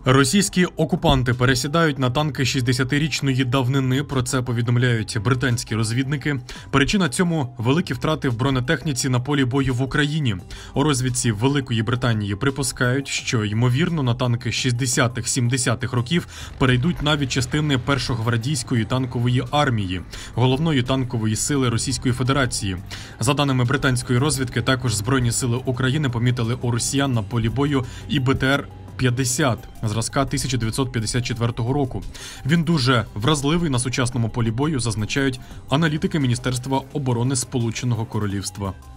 Російські окупанти пересідають на танки 60-річної давнини, про це повідомляють британські розвідники. Причина цьому – великі втрати в бронетехніці на полі бою в Україні. У розвідці Великої Британії припускають, що, ймовірно, на танки 60-70-х років перейдуть навіть частини Першогвардійської танкової армії, головної танкової сили Російської Федерації. За даними британської розвідки, також Збройні сили України помітили у росіян на полі бою і БТР-50 зразка 1954 року. Він дуже вразливий на сучасному полі бою, зазначають аналітики Міністерства оборони Сполученого Королівства.